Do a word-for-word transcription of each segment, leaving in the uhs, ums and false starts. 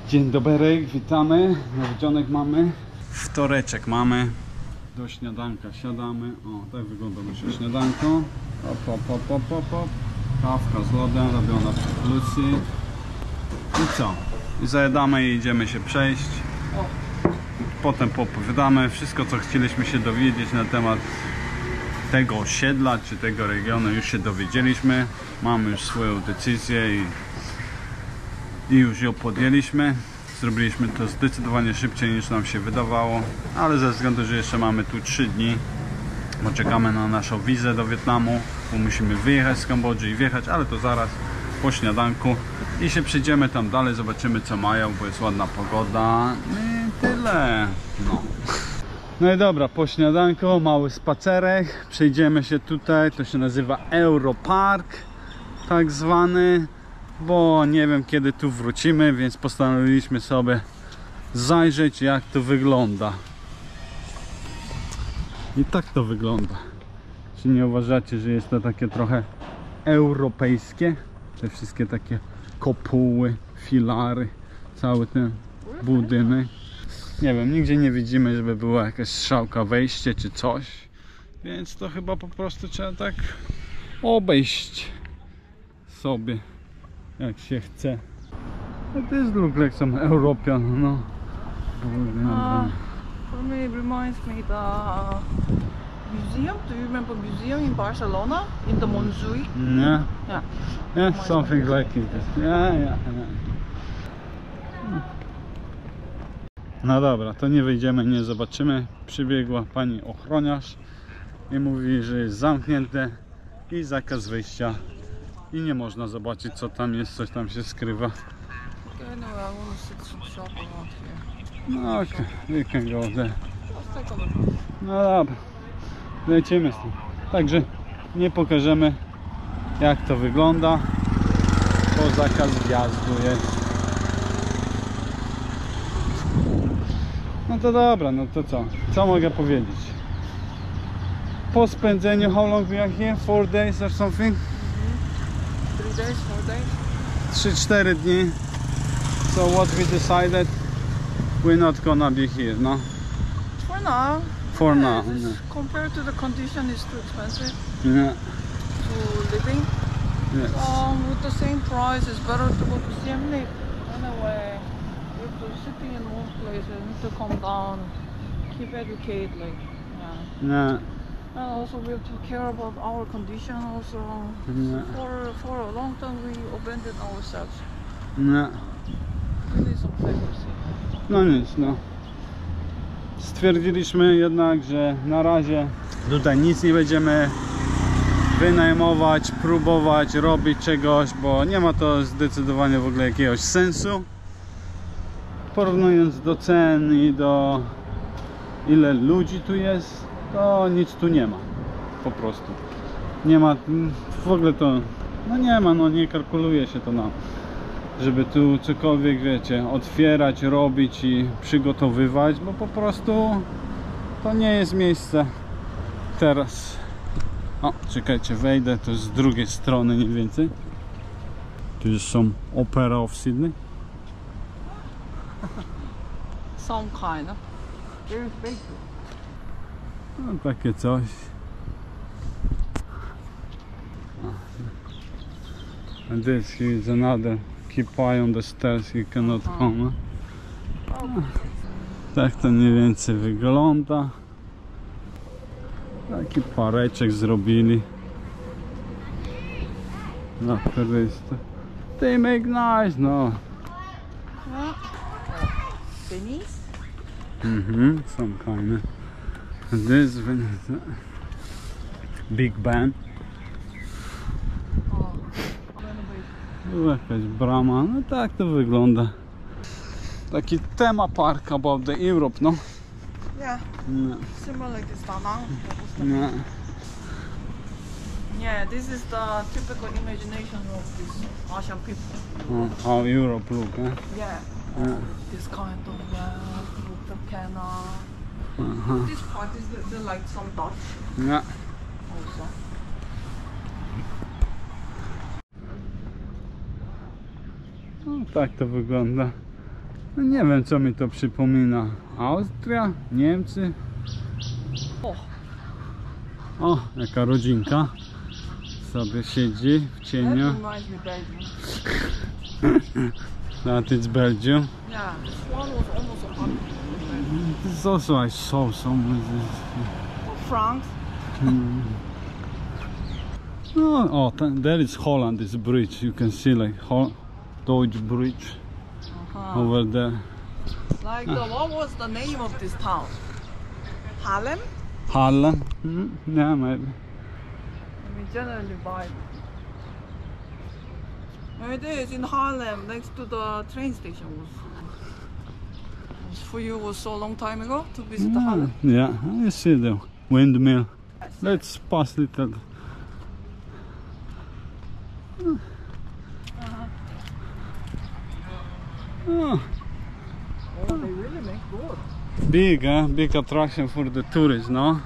Dzień dobry, witamy. Nawiedzionek mamy. Wtoreczek mamy. Do śniadanka siadamy. O, tak wygląda nasze śniadanko. Hop, hop, hop, hop, hop, hop. Kawka z lodem robiona przez Lucy. I co? I zajadamy i idziemy się przejść. Potem poopowiadamy wszystko, co chcieliśmy się dowiedzieć na temat tego osiedla czy tego regionu. Już się dowiedzieliśmy. Mamy już swoją decyzję i I już ją podjęliśmy. Zrobiliśmy to zdecydowanie szybciej niż nam się wydawało, ale ze względu, że jeszcze mamy tu trzy dni, bo czekamy na naszą wizę do Wietnamu, bo musimy wyjechać z Kambodży i wjechać, ale to zaraz po śniadanku i się przejdziemy tam dalej, zobaczymy co mają, bo jest ładna pogoda i tyle. No. No i dobra, po śniadanku mały spacerek, przejdziemy się tutaj, to się nazywa Europark tak zwany, bo nie wiem kiedy tu wrócimy, więc postanowiliśmy sobie zajrzeć jak to wygląda. I tak to wygląda. Czy nie uważacie, że jest to takie trochę europejskie? Te wszystkie takie kopuły, filary, cały ten budynek. Nie wiem, nigdzie nie widzimy, żeby była jakaś strzałka wejście czy coś, więc to chyba po prostu trzeba tak obejść sobie jak się chce. It does look like some European, no. Uh, for me it reminds me the museum. Do you remember museum in Barcelona in the Montjuïc? Yeah. Yeah. Yeah, something like it. Yeah, yeah, yeah. No dobra, to nie wyjdziemy, nie zobaczymy. Przybiegła pani ochroniarz i mówi, że jest zamknięte i zakaz wyjścia. I nie można zobaczyć co tam jest, coś tam się skrywa. Okay, no, I want to sit some shop around here. No okej, okay, we can go there. Let's take a look. No dobra, lecimy z tym. Także nie pokażemy jak to wygląda, bo zakaz wjazdu jest. No to dobra, no to co? Co mogę powiedzieć? Po spędzeniu, how long we are here? Four days or something? Three days, four days. trzy cztery dni. So what we decided, we're not gonna be here, no? For now. For yeah, now. this, No. compared to the condition, it's too expensive Yeah. to living. Yes. Um, with the same price, it's better to go to Siem Reap. Anyway, if you're sitting in one place, you need to come down, keep educate, like, yeah. Yeah. And also we have to care about our condition also. Yeah. For for a long time we abandoned ourselves. Yeah. We need some privacy. No nic, no. Stwierdziliśmy jednak, że na razie tutaj nic nie będziemy wynajmować, próbować robić czegoś, bo nie ma to zdecydowanie w ogóle jakiegoś sensu. Porównując do cen i do ile ludzi tu jest, to nic tu nie ma. Po prostu. Nie ma w ogóle to, no nie ma, no nie kalkuluje się to nam, żeby tu cokolwiek, wiecie, otwierać, robić i przygotowywać, bo po prostu to nie jest miejsce teraz. O, czekajcie, wejdę, to z drugiej strony mniej więcej. Tu jest są Opera of Sydney. Some kind of. Very big. No takie coś. And this here is another. Keep eye on the stairs, you cannot come. Tak to mniej więcej wygląda. Taki pareczek zrobili. Na turystów. They make nice, no. Yeah. Denise? Mhm, some kind of. And this Big Ben. Oh. Tu jakaś brama, no tak to wygląda. Taki tema park about the Europe, no. Yeah. No. Similar like this Da Nang. No. Yeah, this is the typical imagination of these Asian people. Oh, how Europe look, eh? Yeah. Yeah. This kind of uh, with the canal. Uh-huh. This part is the, the, like some Dutch Yeah. also. No, tak to wygląda. No nie wiem, co mi to przypomina. Austria? Niemcy? O, O, jaka rodzinka sobie siedzi w that cieniu. reminds me Belgium. That is Belgium. Yeah, this one was almost a hundred. This is also I saw some. France. No, oh, th- there is Holland. This bridge. You can see like Ho- Deutsche Bridge Uh-huh. over there. Like the, what was the name of this town? Haarlem? Holland. Mm, yeah, maybe. We generally buy. It is in Haarlem, next to the train station. Was, was for you was so long time ago to visit the Yeah, Haarlem. yeah, you see the windmill. Let's pass little. Oh, Oh, they really make good. big, eh? Big attraction for the tourists, no?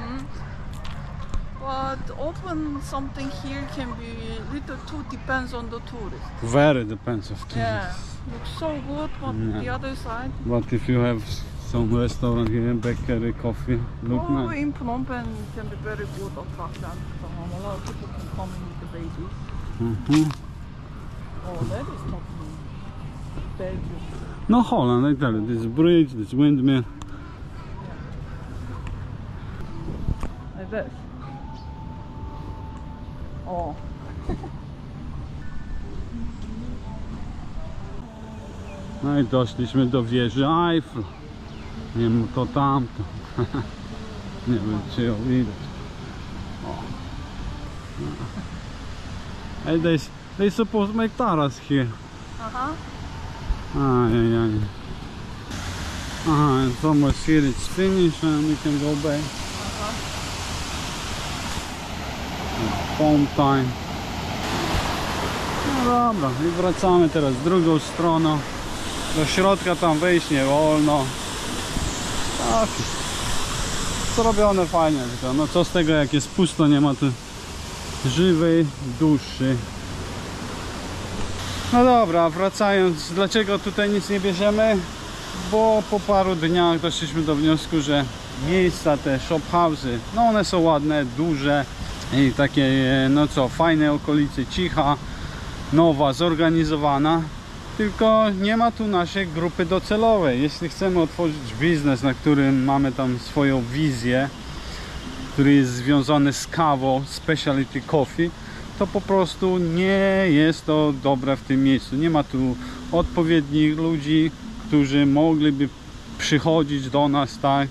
But often something here can be little too depends on the tourist. Very depends of tourists. Yeah, looks so good, but Yeah. the other side. But if you have some restaurant here, bakery, coffee, look Oh, nice. in Phnom Penh can be very good attraction. So a lot of people can come in with the babies. Mhm. Oh, that is not Belgium. No, Holland, I tell you, this bridge, this windmill. Like this. Oh. No i doszliśmy do wieży Eiffel. Nie wiem, to tamto. Nie wiem, czy ją widać. O. Hey, they, they supposed to make terrace here. Uh-huh. Ajajaj. Aha, and almost here it's finished and we can go back. Home time. No dobra, i wracamy teraz drugą stroną. Do środka tam wejść nie wolno. Tak. Zrobione fajnie, tylko no co z tego, jak jest pusto, nie ma tu żywej duszy. No dobra, wracając, dlaczego tutaj nic nie bierzemy? Bo po paru dniach doszliśmy do wniosku, że miejsca, te shop house'y, no one są ładne, duże i takie, no co, fajne okolice, cicha, nowa, zorganizowana, tylko nie ma tu naszej grupy docelowej. Jeśli chcemy otworzyć biznes, na którym mamy tam swoją wizję, który jest związany z kawą, specialty coffee, to po prostu nie jest to dobre w tym miejscu. Nie ma tu odpowiednich ludzi, którzy mogliby przychodzić do nas, tak,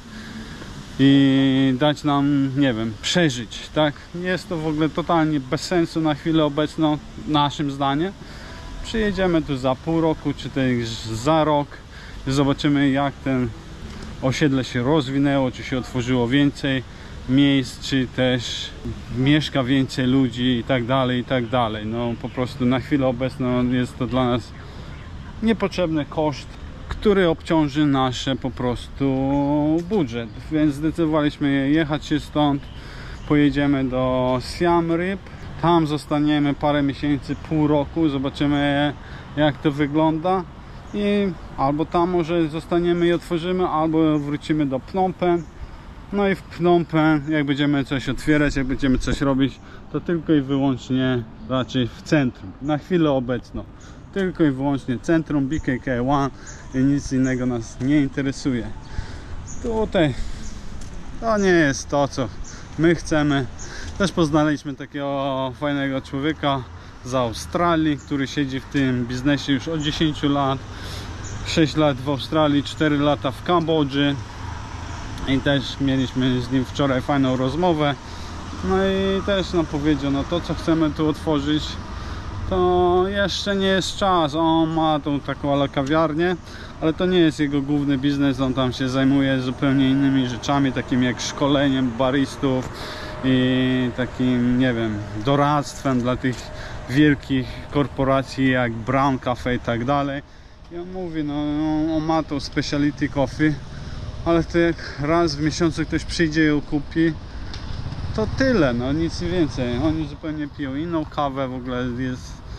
i dać nam, nie wiem, przeżyć, tak. Jest to w ogóle totalnie bez sensu na chwilę obecną, naszym zdaniem. Przyjedziemy tu za pół roku, czy też za rok, zobaczymy, jak ten osiedle się rozwinęło, czy się otworzyło więcej miejsc, czy też mieszka więcej ludzi i tak dalej, i tak dalej. No po prostu na chwilę obecną jest to dla nas niepotrzebny koszt, który obciąży nasze po prostu budżet, więc zdecydowaliśmy jechać się stąd. Pojedziemy do Siem Reap, tam zostaniemy parę miesięcy, pół roku, zobaczymy, jak to wygląda i albo tam może zostaniemy i otworzymy, albo wrócimy do Phnom Penh. No i w Phnom Penh, jak będziemy coś otwierać, jak będziemy coś robić, to tylko i wyłącznie raczej w centrum, na chwilę obecną. Tylko i wyłącznie centrum, B K K jeden i nic innego nas nie interesuje. Tutaj to nie jest to, co my chcemy. Też poznaliśmy takiego fajnego człowieka z Australii, który siedzi w tym biznesie już od dziesięciu lat. sześć lat w Australii, cztery lata w Kambodży. I też mieliśmy z nim wczoraj fajną rozmowę. No i też nam powiedział, no to co chcemy tu otworzyć, to jeszcze nie jest czas. On ma tą taką kawiarnię, ale to nie jest jego główny biznes. On tam się zajmuje zupełnie innymi rzeczami, takim jak szkoleniem baristów i takim, nie wiem, doradztwem dla tych wielkich korporacji jak Brown Cafe i tak dalej. I on mówi, no on ma tą specialty coffee, ale to jak raz w miesiącu ktoś przyjdzie i ją kupi, to tyle, no nic więcej. Oni zupełnie piją inną kawę, w ogóle jest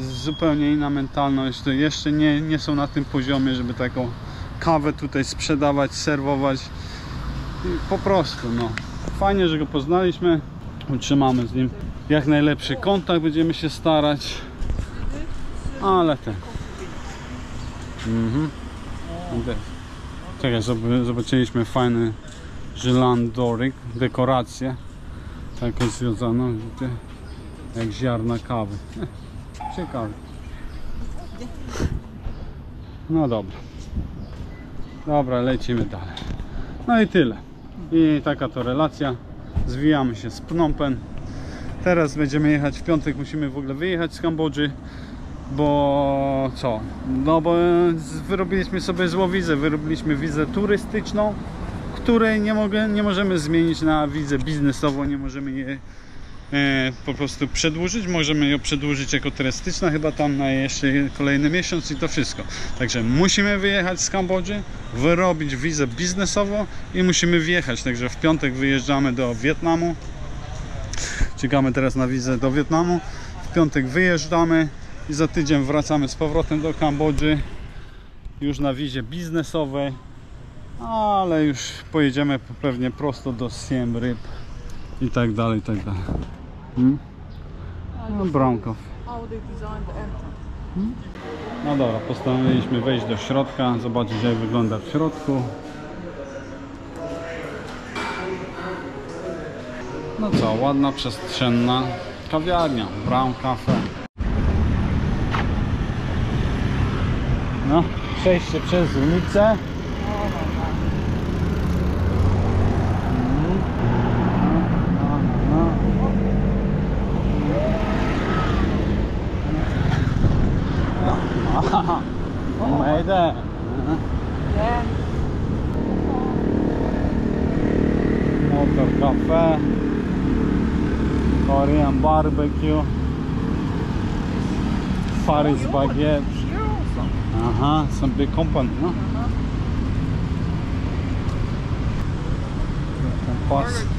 zupełnie inna mentalność, to jeszcze nie, nie są na tym poziomie, żeby taką kawę tutaj sprzedawać, serwować. I po prostu, no. Fajnie, że go poznaliśmy, utrzymamy z nim jak najlepszy kontakt, będziemy się starać, ale ten. Mhm. Czekaj, zobaczyliśmy fajny żylandoryk, dekorację taką związaną, jak ziarna kawy. Ciekawe. No dobra. Dobra, lecimy dalej. No i tyle. I taka to relacja. Zwijamy się z Phnom Penh. Teraz będziemy jechać w piątek, musimy w ogóle wyjechać z Kambodży. Bo co? No bo wyrobiliśmy sobie złą wizę. Wyrobiliśmy wizę turystyczną, której nie, mogę, nie możemy zmienić na wizę biznesową. Nie możemy jej e, po prostu przedłużyć. Możemy ją przedłużyć jako turystyczna, chyba tam na jeszcze kolejny miesiąc i to wszystko. Także musimy wyjechać z Kambodży, wyrobić wizę biznesową i musimy wjechać. Także w piątek wyjeżdżamy do Wietnamu. Czekamy teraz na wizę do Wietnamu. W piątek wyjeżdżamy i za tydzień wracamy z powrotem do Kambodży. Już na wizie biznesowej. Ale już pojedziemy pewnie prosto do Siem Reap i tak dalej, i tak dalej. Hmm? No, bramka. Hmm? No dobra, postanowiliśmy wejść do środka, zobaczyć jak wygląda w środku. No co, ładna, przestrzenna kawiarnia, Brown Cafe. No, przejście przez ulicę. Made it. Yeah. Motor cafe, Korean barbecue, Faris Oh, baguette. here also. Aha, some big company, no? Uh-huh. Pass. Burger King.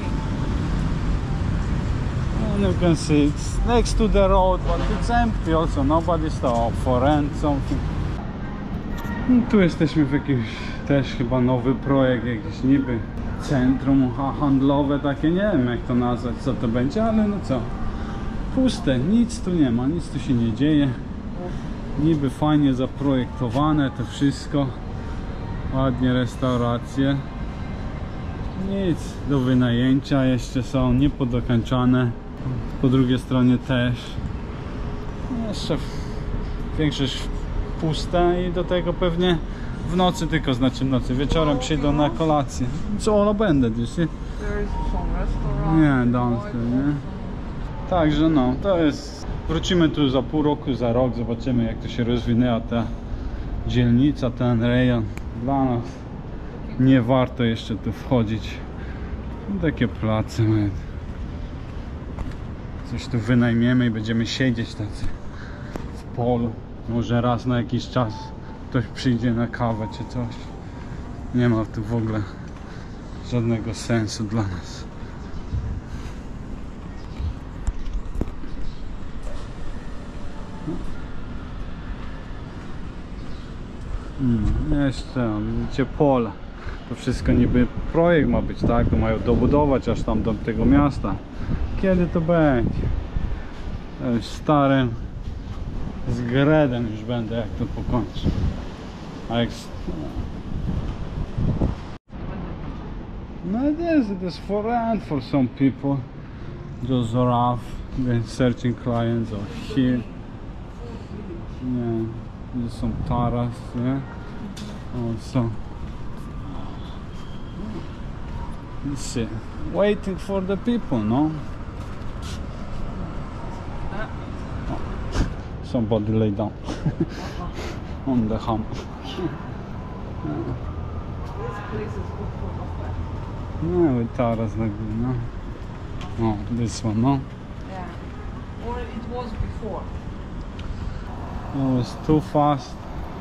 And you can see it's next to the road, but it's empty also. Nobody's there for rent something. No, tu jesteśmy w jakimś też chyba nowy projekt, jakiś niby centrum handlowe takie, nie wiem jak to nazwać, co to będzie, ale no co, puste, nic tu nie ma, nic tu się nie dzieje, niby fajnie zaprojektowane to wszystko, ładnie restauracje, nic do wynajęcia jeszcze są, niepodokończone, po drugiej stronie też, jeszcze większość pusta i do tego pewnie w nocy, tylko znaczy w nocy, wieczorem przyjdą na kolację. It's all abandoned, you see? There is some restaurant. Nie, downstairs, nie? Także no, to jest... Wrócimy tu za pół roku, za rok, zobaczymy jak to się rozwinęła ta dzielnica, ten rejon. Dla nas nie warto jeszcze tu wchodzić. Takie place mają. Coś tu wynajmiemy i będziemy siedzieć tacy w polu. Może raz na jakiś czas ktoś przyjdzie na kawę czy coś. Nie ma tu w ogóle żadnego sensu dla nas. Hmm, jeszcze, widzicie, pole. To wszystko niby projekt ma być, tak? To mają dobudować aż tam do tego miasta. Kiedy to będzie? To już starym z gredem już będę, jak to pokończę. A jak... No it is, it is for rent for some people. Just rough, they're searching clients or here. Yeah, there's some taras, yeah. Also, let's see, waiting for the people, no? Somebody lay down on the hump. This place is good for buffet. No, with taras like this, no? Oh, this one, no? Yeah. Or it was before. Oh, it's too fast.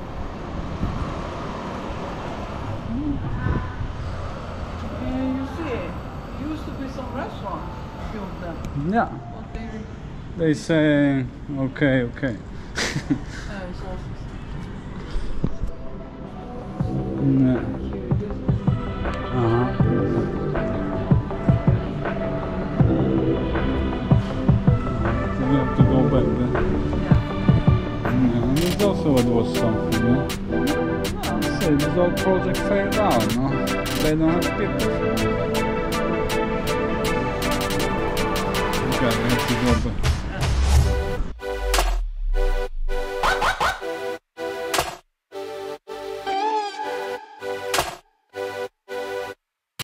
Yeah, you see, it used to be some restaurant, few of them. Yeah, But they they say okay, okay. it's also Nie. Aha. So we have to go back there. Yeah, and there's also it was something, no? See, this whole project failed out, no? They don't have people. Okay, we have to go back.